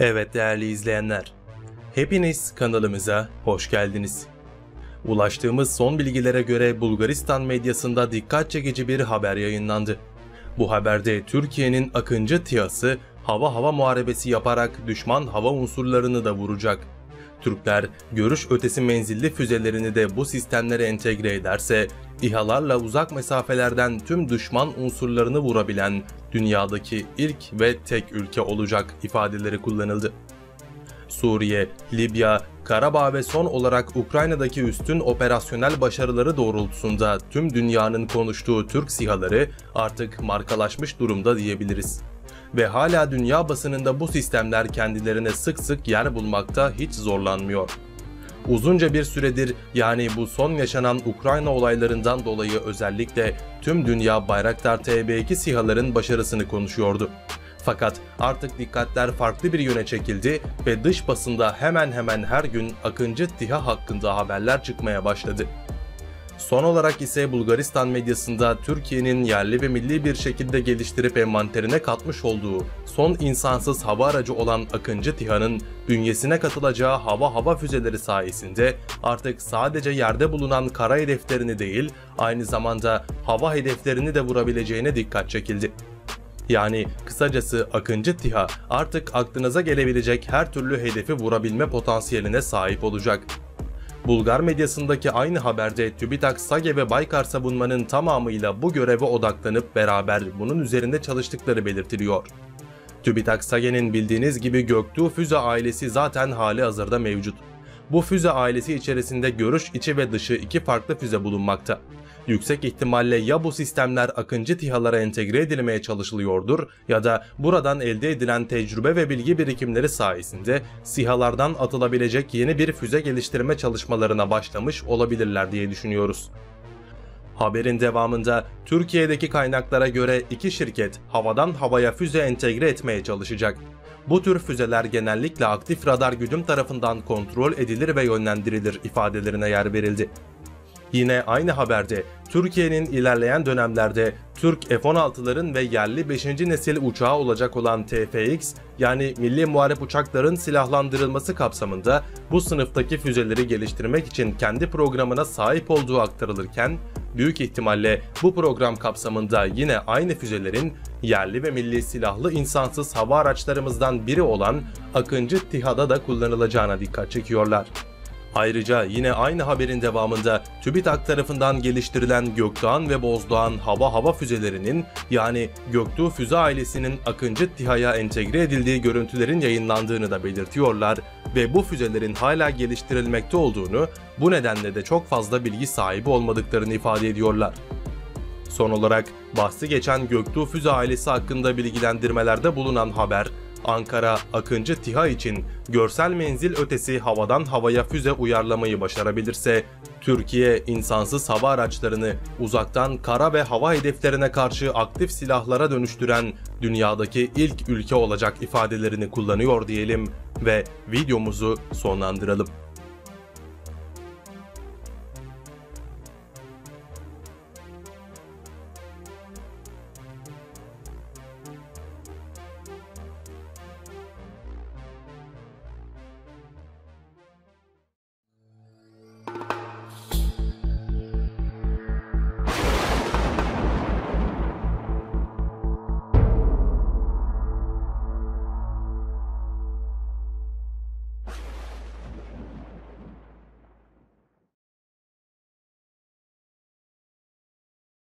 Evet değerli izleyenler, hepiniz kanalımıza hoş geldiniz. Ulaştığımız son bilgilere göre Bulgaristan medyasında dikkat çekici bir haber yayınlandı. Bu haberde Türkiye'nin Akıncı TİHA'sı hava muharebesi yaparak düşman hava unsurlarını da vuracak. Türkler görüş ötesi menzilli füzelerini de bu sistemlere entegre ederse İHA'larla uzak mesafelerden tüm düşman unsurlarını vurabilen dünyadaki ilk ve tek ülke olacak ifadeleri kullanıldı. Suriye, Libya, Karabağ ve son olarak Ukrayna'daki üstün operasyonel başarıları doğrultusunda tüm dünyanın konuştuğu Türk SİHA'ları artık markalaşmış durumda diyebiliriz. Ve hala dünya basınında bu sistemler kendilerine sık sık yer bulmakta hiç zorlanmıyor. Uzunca bir süredir, yani bu son yaşanan Ukrayna olaylarından dolayı özellikle tüm dünya Bayraktar TB2 SİHA'ların başarısını konuşuyordu. Fakat artık dikkatler farklı bir yöne çekildi ve dış basında hemen hemen her gün Akıncı TİHA hakkında haberler çıkmaya başladı. Son olarak ise Bulgaristan medyasında Türkiye'nin yerli ve milli bir şekilde geliştirip envanterine katmış olduğu son insansız hava aracı olan Akıncı TİHA'nın bünyesine katılacağı hava füzeleri sayesinde artık sadece yerde bulunan kara hedeflerini değil, aynı zamanda hava hedeflerini de vurabileceğine dikkat çekildi. Yani kısacası Akıncı TİHA artık aklınıza gelebilecek her türlü hedefi vurabilme potansiyeline sahip olacak. Bulgar medyasındaki aynı haberde TÜBİTAK, SAGE ve Baykar Savunma'nın tamamıyla bu göreve odaklanıp beraber bunun üzerinde çalıştıkları belirtiliyor. TÜBİTAK, SAGE'nin bildiğiniz gibi Göktuğ füze ailesi zaten halihazırda mevcut. Bu füze ailesi içerisinde görüş içi ve dışı iki farklı füze bulunmakta. Yüksek ihtimalle ya bu sistemler Akıncı TİHA'lara entegre edilmeye çalışılıyordur ya da buradan elde edilen tecrübe ve bilgi birikimleri sayesinde SİHA'lardan atılabilecek yeni bir füze geliştirme çalışmalarına başlamış olabilirler diye düşünüyoruz. Haberin devamında Türkiye'deki kaynaklara göre iki şirket havadan havaya füze entegre etmeye çalışacak. Bu tür füzeler genellikle aktif radar güdüm tarafından kontrol edilir ve yönlendirilir ifadelerine yer verildi. Yine aynı haberde Türkiye'nin ilerleyen dönemlerde Türk F-16'ların ve yerli 5. nesil uçağı olacak olan TFX, yani milli muharip uçakların silahlandırılması kapsamında bu sınıftaki füzeleri geliştirmek için kendi programına sahip olduğu aktarılırken, büyük ihtimalle bu program kapsamında yine aynı füzelerin yerli ve milli silahlı insansız hava araçlarımızdan biri olan Akıncı TİHA'da da kullanılacağına dikkat çekiyorlar. Ayrıca yine aynı haberin devamında TÜBİTAK tarafından geliştirilen Gökdoğan ve Bozdoğan hava füzelerinin, yani Göktuğ füze ailesinin Akıncı TİHA'ya entegre edildiği görüntülerin yayınlandığını da belirtiyorlar ve bu füzelerin hala geliştirilmekte olduğunu, bu nedenle de çok fazla bilgi sahibi olmadıklarını ifade ediyorlar. Son olarak bahsi geçen Göktuğ füze ailesi hakkında bilgilendirmelerde bulunan haber, Ankara, Akıncı TİHA için görsel menzil ötesi havadan havaya füze uyarlamayı başarabilirse, Türkiye insansız hava araçlarını uzaktan kara ve hava hedeflerine karşı aktif silahlara dönüştüren dünyadaki ilk ülke olacak ifadelerini kullanıyor diyelim ve videomuzu sonlandıralım.